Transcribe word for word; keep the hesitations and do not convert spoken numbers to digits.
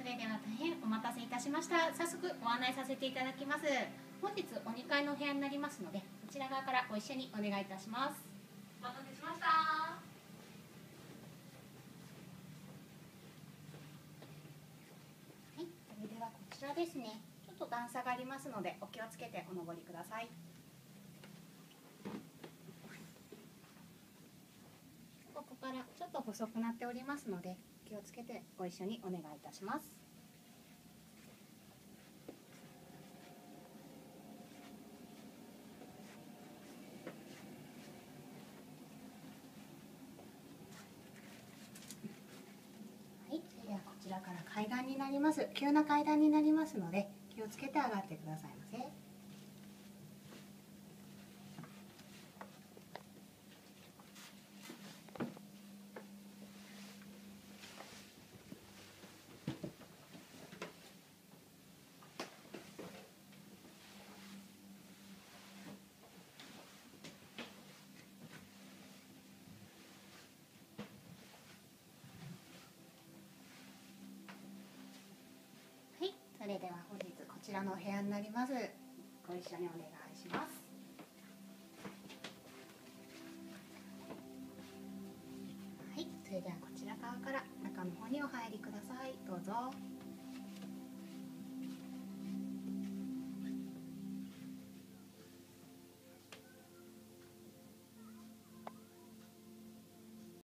それでは大変お待たせいたしました。早速ご案内させていただきます。本日おにかいのお部屋になりますので、こちら側からご一緒にお願いいたします。 お待たせしました。 はい、それではこちらですね。ちょっと段差がありますのでお気をつけてお登りください。ここからちょっと細くなっておりますので気をつけてご一緒にお願いいたします。はい、それではこちらから階段になります。急な階段になりますので気をつけて上がってくださいませ。はい、それでは本日こちらのお部屋になります。ご一緒にお願いします。はい、それではこちら側から中の方にお入りください。どうぞ。